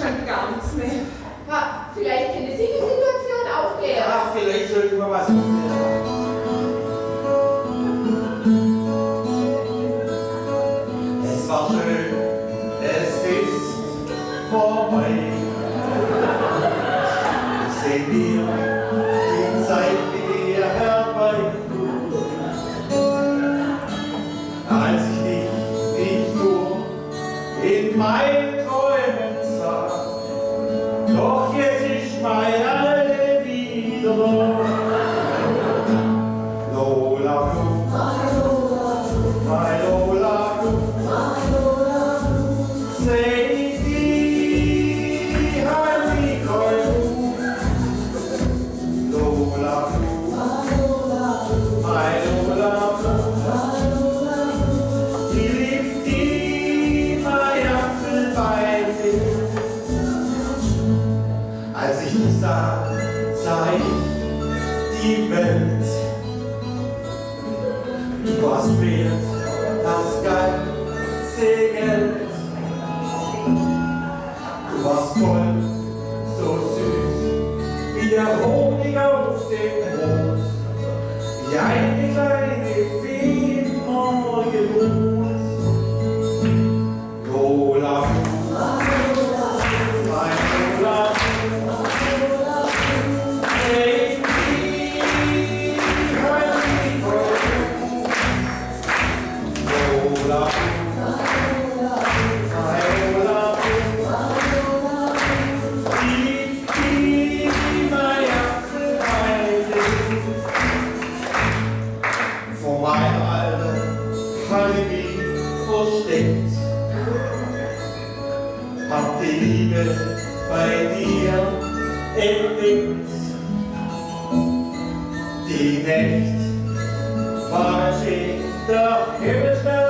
kann gar nichts mehr. Ha, vielleicht können Sie die Situation aufklären. Ach, vielleicht sollten wir was machen. Es war schön, es ist vorbei. Ich seh mir die Zeit wieder herbei. Als ich dich nicht nur in meinen Träumen sah, doch jetzt ist mein Alle wieder da. Lola, my Lola, say die Heilige Lola, my Lola, die liebt die mein Apfelweise. Als ich dich sah, sah ich die Welt. Du warst wert das ganze Geld. Du warst toll, so süß, wie der Honig auf dem Moos, wie eine kleine Fee im Morgenrot. Lola, mein Lola, hey, Lola, vor meinem Alter habe ich mich versteckt, hab die Liebe bei dir entdeckt. Die Nacht war schön, der Himmel